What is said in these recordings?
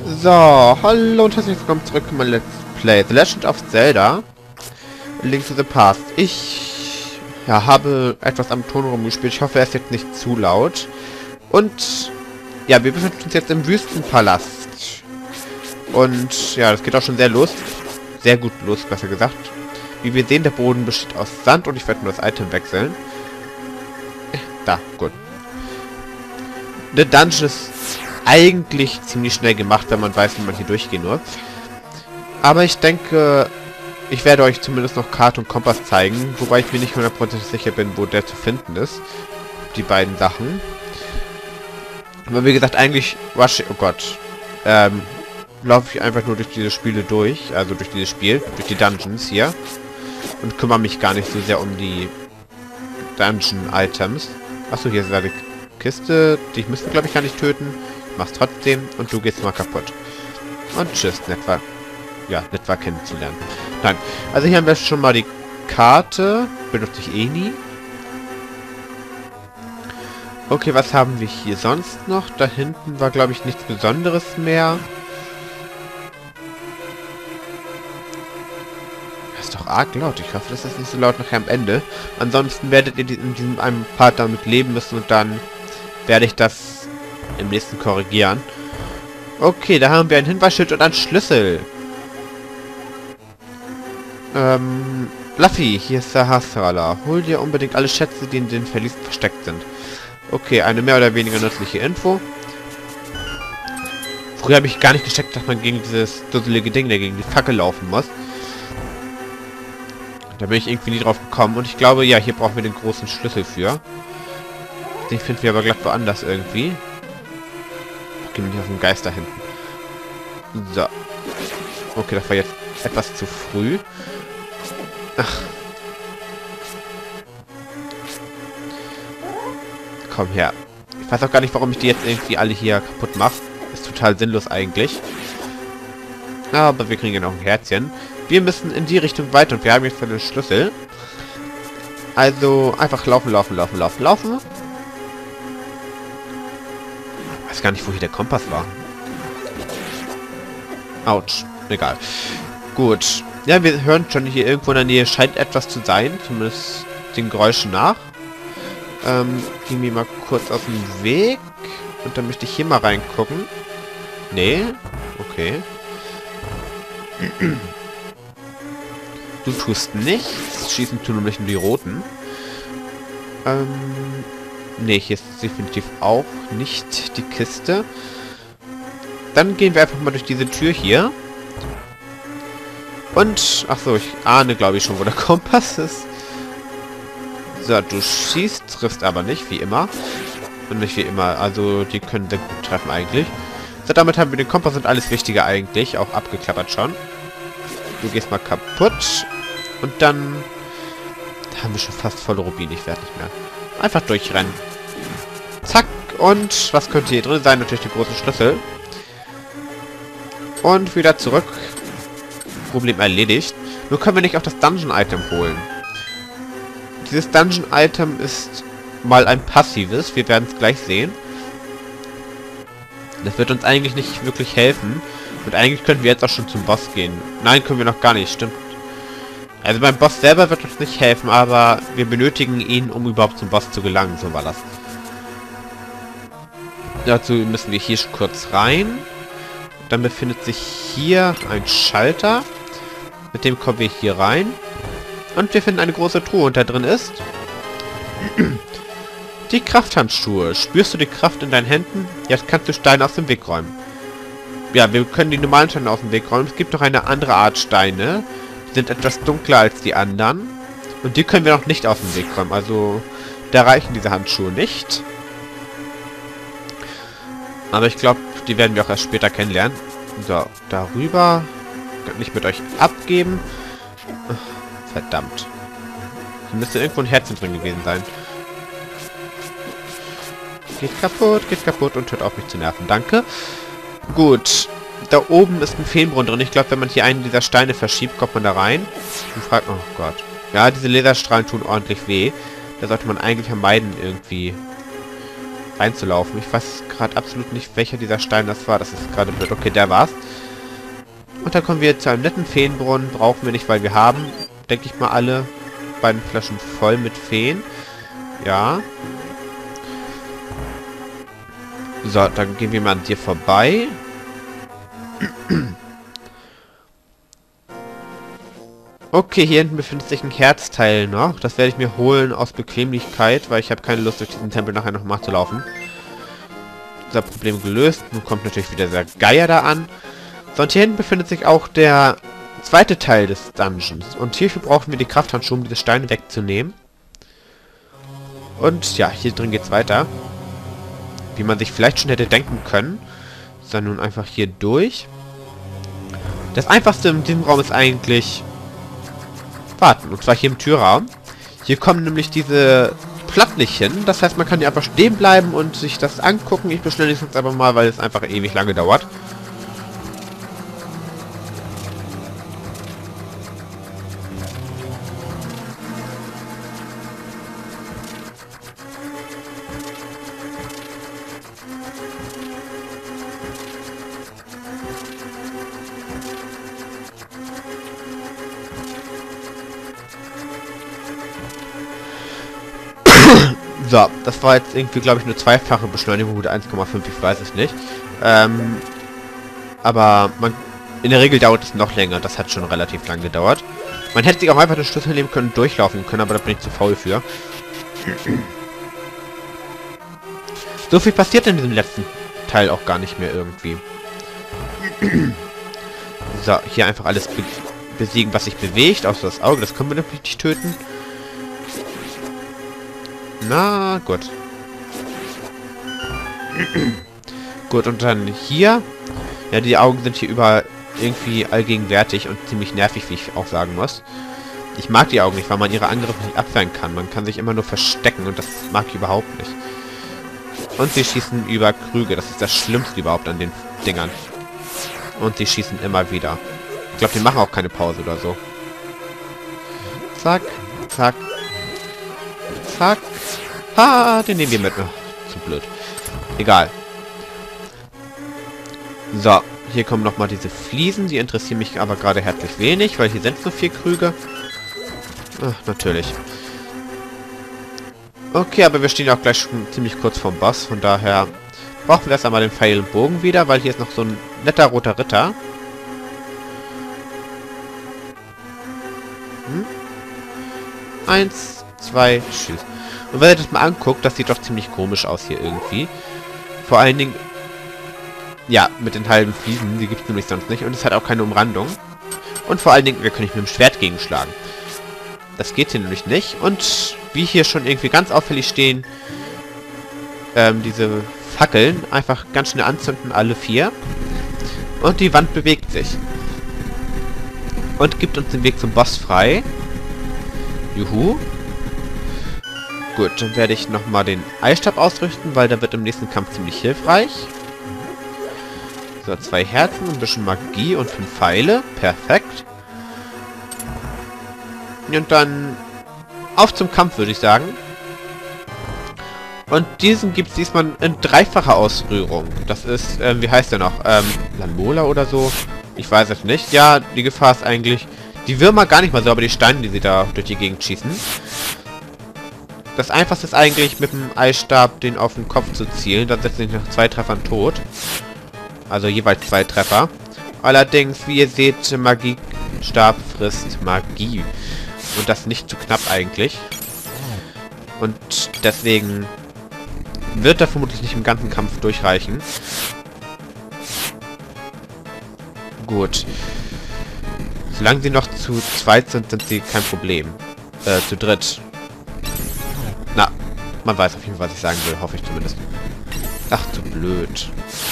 So, hallo und herzlich willkommen zurück zu meinem Let's Play The Legend of Zelda Link to the Past. Ich habe etwas am Ton rumgespielt. Ich hoffe, er ist jetzt nicht zu laut. Und ja, wir befinden uns jetzt im Wüstenpalast. Und ja, das geht auch schon sehr los. Sehr gut los, besser gesagt. Wie wir sehen, der Boden besteht aus Sand und ich werde nur das Item wechseln. Da, gut. Der Dungeon ist eigentlich ziemlich schnell gemacht, wenn man weiß, wie man hier durchgehen muss. Aber ich denke, ich werde euch zumindest noch Karte und Kompass zeigen, wobei ich mir nicht 100% sicher bin, wo der zu finden ist. Die beiden Sachen. Aber wie gesagt, eigentlich laufe ich einfach nur durch diese Spiele durch, also durch dieses Spiel, durch die Dungeons hier. Und kümmere mich gar nicht so sehr um die Dungeon-Items. Achso, hier ist eine Kiste, die müssen wir, glaube ich, gar nicht töten. Mach's trotzdem und du gehst mal kaputt. Und tschüss, nett war kennenzulernen. Nein, also hier haben wir schon mal die Karte. Benutze ich eh nie. Okay, was haben wir hier sonst noch? Da hinten war, glaube ich, nichts Besonderes mehr. Das ist doch arg laut. Ich hoffe, das ist nicht so laut nachher am Ende. Ansonsten werdet ihr in diesem einen Part damit leben müssen und dann werde ich das im nächsten korrigieren. Okay, da haben wir ein Hinweisschild und einen Schlüssel. Luffy, hier ist der Hasrala. Hol dir unbedingt alle Schätze, die in den Verliesen versteckt sind. Okay, eine mehr oder weniger nützliche Info. Früher habe ich gar nicht gecheckt, dass man gegen dieses dusselige Ding, der gegen die Fackel laufen muss. Da bin ich irgendwie nie drauf gekommen. Und ich glaube, ja, hier brauchen wir den großen Schlüssel für. Den finden wir aber glatt woanders irgendwie. Gehen wir nicht auf den Geist da hinten. So. Okay, das war jetzt etwas zu früh. Ach. Komm her. Ich weiß auch gar nicht, warum ich die jetzt irgendwie alle hier kaputt mache. Ist total sinnlos eigentlich. Aber wir kriegen ja noch ein Herzchen. Wir müssen in die Richtung weiter und wir haben jetzt einen Schlüssel. Also einfach laufen. Ich weiß gar nicht, wo hier der Kompass war. Autsch. Egal. Gut. Ja, wir hören schon hier irgendwo in der Nähe scheint etwas zu sein. Zumindest den Geräuschen nach. Gehen wir mal kurz auf den Weg. Und dann möchte ich hier mal reingucken. Nee. Okay. Du tust nichts. Schießen tun nämlich nur die Roten. Nee, hier ist definitiv auch nicht die Kiste. Dann gehen wir einfach mal durch diese Tür hier. Und, ach so, ich ahne, glaube ich, schon, wo der Kompass ist. So, du schießt, triffst aber nicht, wie immer. Und nicht wie immer, also die können sehr gut treffen eigentlich. So, damit haben wir den Kompass und alles Wichtige eigentlich auch abgeklappert schon. Du gehst mal kaputt. Und dann haben wir schon fast volle Rubin, ich werde nicht mehr. Einfach durchrennen. Zack. Und was könnte hier drin sein? Natürlich den großen Schlüssel. Und wieder zurück. Problem erledigt. Nur können wir nicht auch das Dungeon-Item holen. Dieses Dungeon-Item ist mal ein passives. Wir werden es gleich sehen. Das wird uns eigentlich nicht wirklich helfen. Und eigentlich könnten wir jetzt auch schon zum Boss gehen. Nein, können wir noch gar nicht. Stimmt. Also beim Boss selber wird uns nicht helfen, aber wir benötigen ihn, um überhaupt zum Boss zu gelangen. So war das. Dazu müssen wir hier kurz rein. Dann befindet sich hier ein Schalter. Mit dem kommen wir hier rein. Und wir finden eine große Truhe. Und da drin ist die Krafthandschuhe. Spürst du die Kraft in deinen Händen? Jetzt kannst du Steine aus dem Weg räumen. Ja, wir können die normalen Steine aus dem Weg räumen. Es gibt noch eine andere Art Steine. Die sind etwas dunkler als die anderen. Und die können wir noch nicht aus dem Weg räumen. Also, da reichen diese Handschuhe nicht. Aber ich glaube, die werden wir auch erst später kennenlernen. So, darüber. Kann ich mit euch abgeben. Verdammt. Hier müsste irgendwo ein Herzen drin gewesen sein. Geht kaputt und hört auf mich zu nerven. Danke. Gut. Da oben ist ein Feenbrunnen drin. Ich glaube, wenn man hier einen dieser Steine verschiebt, kommt man da rein. Und fragt, oh Gott. Ja, diese Laserstrahlen tun ordentlich weh. Da sollte man eigentlich vermeiden, irgendwie reinzulaufen. Ich weiß gerade absolut nicht, welcher dieser Steine das war. Das ist gerade blöd. Okay, der war's. Und dann kommen wir zu einem netten Feenbrunnen. Brauchen wir nicht, weil wir haben, denke ich mal, alle beiden Flaschen voll mit Feen. Ja. So, dann gehen wir mal an dir vorbei. Okay, hier hinten befindet sich ein Herzteil noch. Das werde ich mir holen aus Bequemlichkeit, weil ich habe keine Lust, durch diesen Tempel nachher noch nachzulaufen. Unser Problem gelöst. Nun kommt natürlich wieder der Geier da an. So, und hier hinten befindet sich auch der zweite Teil des Dungeons. Und hierfür brauchen wir die Krafthandschuhe, um diese Steine wegzunehmen. Und ja, hier drin geht's weiter. Wie man sich vielleicht schon hätte denken können. So, nun einfach hier durch. Das Einfachste in diesem Raum ist eigentlich warten. Und zwar hier im Türraum. Hier kommen nämlich diese Platten nicht hin. Das heißt, man kann hier einfach stehen bleiben und sich das angucken. Ich beschleunige es jetzt einfach mal, weil es einfach ewig lange dauert. So, das war jetzt irgendwie, glaube ich, eine zweifache Beschleunigung mit 1,5, ich weiß es nicht. Aber in der Regel dauert es noch länger. Das hat schon relativ lang gedauert. Man hätte sich auch einfach den Schlüssel nehmen können und durchlaufen können, aber da bin ich zu faul für. So viel passiert in diesem letzten Teil auch gar nicht mehr irgendwie. So, hier einfach alles besiegen, was sich bewegt, außer das Auge. Das können wir natürlich nicht töten. Na, gut. Gut, und dann hier. Ja, die Augen sind hier überall irgendwie allgegenwärtig und ziemlich nervig, wie ich auch sagen muss. Ich mag die Augen nicht, weil man ihre Angriffe nicht abwehren kann. Man kann sich immer nur verstecken und das mag ich überhaupt nicht. Und sie schießen über Krüge. Das ist das Schlimmste überhaupt an den Dingern. Und sie schießen immer wieder. Ich glaube, die machen auch keine Pause oder so. Zack, zack, zack. Ha, den nehmen wir mit. Zu blöd. Egal. So, hier kommen nochmal diese Fliesen. Die interessieren mich aber gerade herzlich wenig, weil hier sind nur 4 Krüge. Ach, natürlich. Okay, aber wir stehen auch gleich schon ziemlich kurz vorm Boss. Von daher brauchen wir erst einmal den Pfeil und Bogen wieder, weil hier ist noch so ein netter roter Ritter. 1, 2, tschüss. Und wenn ihr das mal anguckt, das sieht doch ziemlich komisch aus hier irgendwie. Vor allen Dingen, ja, mit den halben Fliesen, die gibt es nämlich sonst nicht. Und es hat auch keine Umrandung. Und vor allen Dingen, wir können nicht mit dem Schwert gegenschlagen. Das geht hier nämlich nicht. Und wie hier schon irgendwie ganz auffällig stehen, diese Fackeln einfach ganz schnell anzünden, alle 4. Und die Wand bewegt sich. Und gibt uns den Weg zum Boss frei. Juhu. Gut, dann werde ich nochmal den Eisstab ausrüsten, weil der wird im nächsten Kampf ziemlich hilfreich. So, 2 Herzen, ein bisschen Magie und 5 Pfeile. Perfekt. Und dann auf zum Kampf, würde ich sagen. Und diesen gibt es diesmal in dreifacher Ausrührung. Das ist, wie heißt der noch? Lamola oder so? Ich weiß es nicht. Ja, die Gefahr ist eigentlich die Würmer gar nicht mal so, aber die Steine, die sie da durch die Gegend schießen. Das Einfachste ist eigentlich, mit dem Eisstab den auf den Kopf zu zielen. Dann setzt sich nach 2 Treffern tot. Also jeweils 2 Treffer. Allerdings, wie ihr seht, Magiestab frisst Magie. Und das nicht zu knapp eigentlich. Und deswegen wird er vermutlich nicht im ganzen Kampf durchreichen. Gut. Solange sie noch zu zweit sind, sind sie kein Problem. Zu dritt. Na, man weiß auf jeden Fall, was ich sagen will. Hoffe ich zumindest. Ach, zu blöd.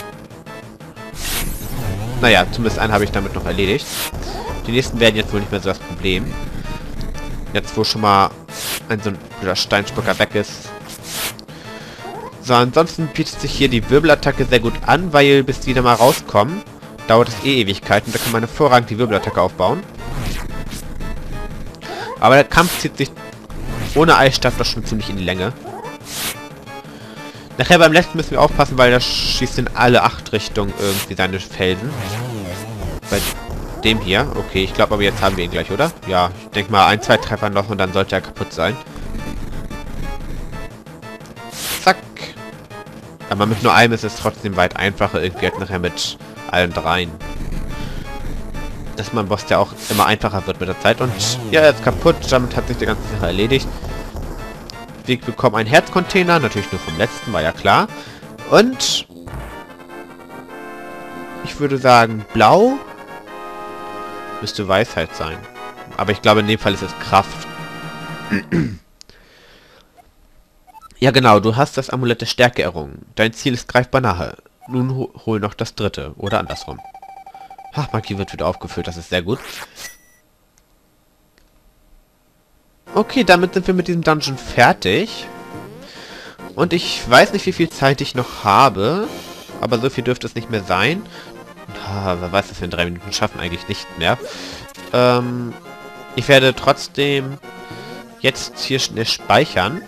Naja, zumindest einen habe ich damit noch erledigt. Die nächsten werden jetzt wohl nicht mehr so das Problem. Jetzt, wo schon mal so ein blöder Steinspucker weg ist. So, ansonsten bietet sich hier die Wirbelattacke sehr gut an, weil bis die da mal rauskommen, dauert es eh Ewigkeiten. Da kann man hervorragend die Wirbelattacke aufbauen. Aber der Kampf zieht sich ohne Eisstab doch schon ziemlich in die Länge. Nachher beim letzten müssen wir aufpassen, weil das schießt in alle 8 Richtungen irgendwie seine Felsen. Bei dem hier. Okay, ich glaube aber jetzt haben wir ihn gleich, oder? Ja, ich denke mal 1, 2 Treffer noch und dann sollte er kaputt sein. Zack. Aber mit nur einem ist es trotzdem weit einfacher, irgendwie halt nachher mit allen 3. Dass man Boss ja auch immer einfacher wird mit der Zeit. Und ja, er ist kaputt. Damit hat sich die ganze Sache erledigt. Wir bekommen einen Herzcontainer. Natürlich nur vom letzten, war ja klar. Und ich würde sagen, blau müsste Weisheit sein. Aber ich glaube, in dem Fall ist es Kraft. Ja genau, du hast das Amulett der Stärke errungen. Dein Ziel ist greifbar nahe. Nun hol noch das 3. Oder andersrum. Ach, Magie wird wieder aufgefüllt, das ist sehr gut. Okay, damit sind wir mit diesem Dungeon fertig. Und ich weiß nicht, wie viel Zeit ich noch habe. Aber so viel dürfte es nicht mehr sein. Wer weiß, dass wir in 3 Minuten schaffen, eigentlich nicht mehr. Ich werde trotzdem jetzt hier schnell speichern.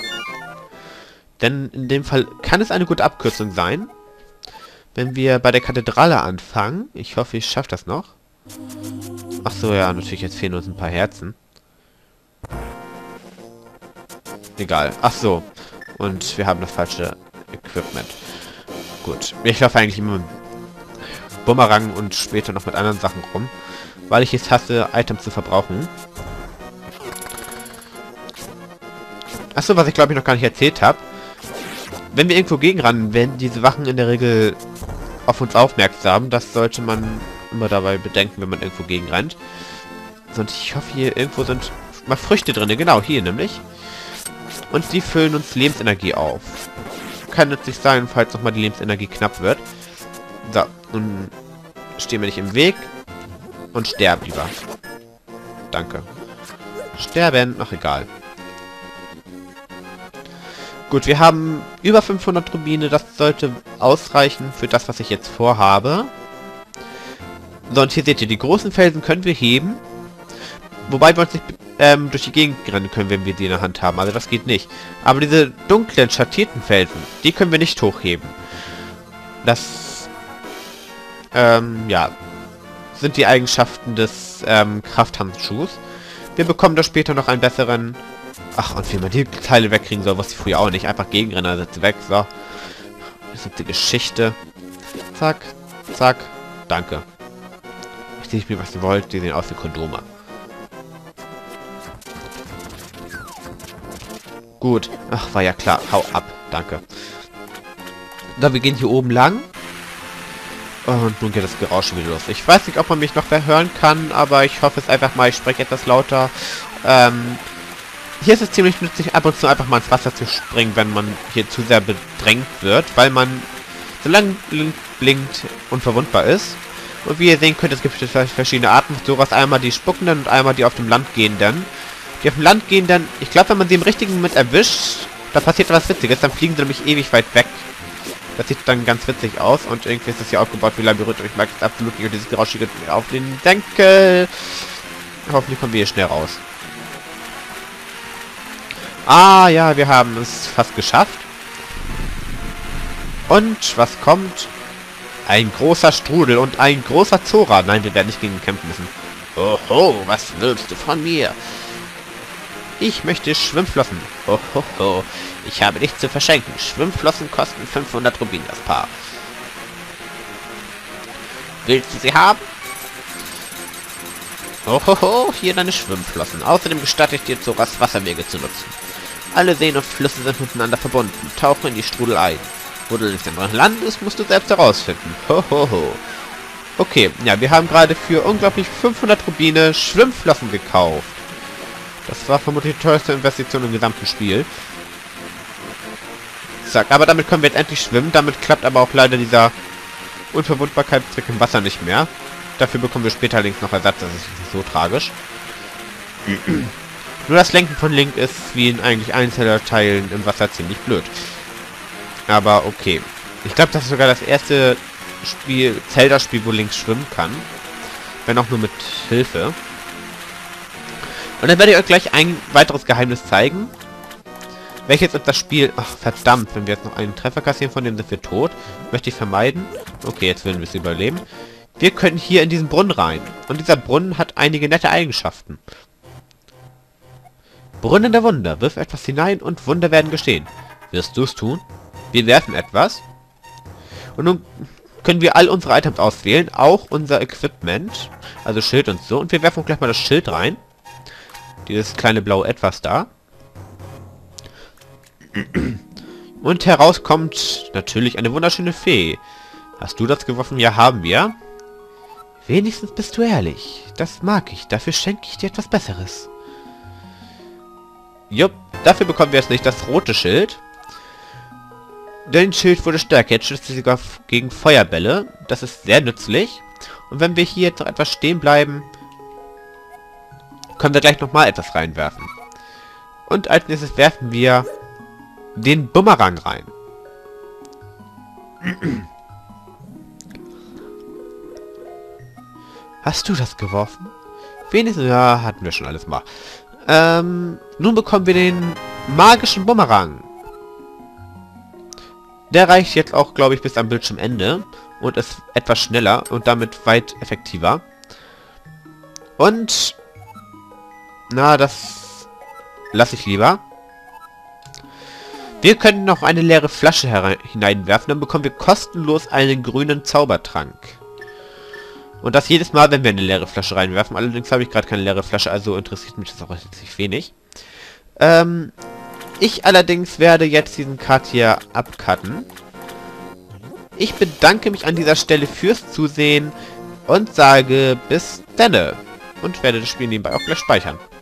Denn in dem Fall kann es eine gute Abkürzung sein. Wenn wir bei der Kathedrale anfangen. Ich hoffe, ich schaffe das noch. Ach so, ja, natürlich, jetzt fehlen uns ein paar Herzen. Egal. Ach so. Und wir haben das falsche Equipment. Gut. Ich laufe eigentlich immer mit Bumerang und später noch mit anderen Sachen rum. Weil ich es hasse, Items zu verbrauchen. Ach so, was ich glaube ich noch gar nicht erzählt habe. Wenn wir irgendwo gegenrennen, werden diese Wachen in der Regel auf uns aufmerksam. Das sollte man immer dabei bedenken, wenn man irgendwo gegenrennt. Und ich hoffe, hier irgendwo sind mal Früchte drin. Genau, hier nämlich. Und die füllen uns Lebensenergie auf. Kann nützlich sein, falls nochmal die Lebensenergie knapp wird. So, nun stehen wir nicht im Weg. Und sterben lieber. Danke. Sterben, ach egal. Gut, wir haben über 500 Rubine. Das sollte ausreichen für das, was ich jetzt vorhabe. So, und hier seht ihr, die großen Felsen können wir heben. Wobei wir uns nicht durch die Gegend rennen können, wenn wir die in der Hand haben. Also das geht nicht. Aber diese dunklen, schattierten Felsen, die können wir nicht hochheben. Das, ja, sind die Eigenschaften des Krafthandschuhs. Wir bekommen da später noch einen besseren... Ach, und wie man die Teile wegkriegen soll, was ich früher auch nicht. Einfach Gegenrenner sind weg. So. Das ist die Geschichte. Zack. Zack. Danke. Ich sehe mir, was ihr wollt. Die sehen aus wie Kondome. Gut. Ach, war ja klar. Hau ab. Danke. So, wir gehen hier oben lang. Und nun geht das Geräusch wieder los. Ich weiß nicht, ob man mich noch hören kann, aber ich hoffe es einfach mal. Ich spreche etwas lauter. Hier ist es ziemlich nützlich, ab und zu einfach mal ins Wasser zu springen, wenn man hier zu sehr bedrängt wird, weil man so lange blinkt unverwundbar ist. Und wie ihr sehen könnt, es gibt verschiedene Arten. Sowas einmal die spuckenden und einmal die auf dem Land gehenden. Die auf dem Land gehenden, ich glaube, wenn man sie im richtigen Moment erwischt, da passiert etwas Witziges, dann fliegen sie nämlich ewig weit weg. Das sieht dann ganz witzig aus und irgendwie ist das hier aufgebaut wie Labyrinth und ich mag es absolut nicht und dieses Geräusch geht mir auf den Senkel. Hoffentlich kommen wir hier schnell raus. Ah, ja, wir haben es fast geschafft. Und was kommt? Ein großer Strudel und ein großer Zora. Nein, wir werden nicht gegen ihn kämpfen müssen. Oho, was willst du von mir? Ich möchte Schwimmflossen. Ohoho, ich habe nichts zu verschenken. Schwimmflossen kosten 500 Rubin das Paar. Willst du sie haben? Ohoho, hier deine Schwimmflossen. Außerdem gestatte ich dir, Zoras Wasserwege zu nutzen. Alle Seen und Flüsse sind miteinander verbunden. Tauche in die Strudel ein. Wo du nicht im Land bist, musst du selbst herausfinden. Hohoho. Okay, ja, wir haben gerade für unglaublich 500 Rubine Schwimmflossen gekauft. Das war vermutlich die teuerste Investition im gesamten Spiel. Zack, aber damit können wir jetzt endlich schwimmen. Damit klappt aber auch leider dieser Unverwundbarkeitstrick im Wasser nicht mehr. Dafür bekommen wir später allerdings noch Ersatz. Das ist nicht so tragisch. Nur das Lenken von Link ist wie in eigentlich Einzelteilen im Wasser ziemlich blöd. Aber okay. Ich glaube, das ist sogar das erste Spiel, Zelda-Spiel, wo Link schwimmen kann. Wenn auch nur mit Hilfe. Und dann werde ich euch gleich ein weiteres Geheimnis zeigen. welches uns das Spiel... Ach, verdammt, wenn wir jetzt noch einen Treffer kassieren, von dem sind wir tot. Möchte ich vermeiden. Okay, jetzt werden wir es überleben. Wir können hier in diesen Brunnen rein. Und dieser Brunnen hat einige nette Eigenschaften. Brunnen der Wunder. Wirf etwas hinein und Wunder werden geschehen. Wirst du es tun? Wir werfen etwas. Und nun können wir all unsere Items auswählen. Auch unser Equipment. Also Schild und so. Und wir werfen gleich mal das Schild rein. Dieses kleine blaue Etwas da. Und heraus kommt natürlich eine wunderschöne Fee. Hast du das geworfen? Ja, haben wir. Wenigstens bist du ehrlich. Das mag ich. Dafür schenke ich dir etwas Besseres. Jupp. Dafür bekommen wir jetzt nicht das rote Schild. Dein Schild wurde stärker. Jetzt schützt es sogar gegen Feuerbälle. Das ist sehr nützlich. Und wenn wir hier jetzt noch etwas stehen bleiben, können wir gleich nochmal etwas reinwerfen. Und als nächstes werfen wir den Bumerang rein. Hast du das geworfen? Wenigstens, ja, hatten wir schon alles mal. Nun bekommen wir den magischen Bumerang. Der reicht jetzt auch, glaube ich, bis am Bildschirmende. Und ist etwas schneller und damit weit effektiver. Und... na, das lasse ich lieber. Wir können noch eine leere Flasche hineinwerfen, dann bekommen wir kostenlos einen grünen Zaubertrank. Und das jedes Mal, wenn wir eine leere Flasche reinwerfen. Allerdings habe ich gerade keine leere Flasche, also interessiert mich das auch relativ wenig. Ich allerdings werde jetzt diesen Cut hier abcutten. Ich bedanke mich an dieser Stelle fürs Zusehen und sage bis denne. Und werde das Spiel nebenbei auch gleich speichern.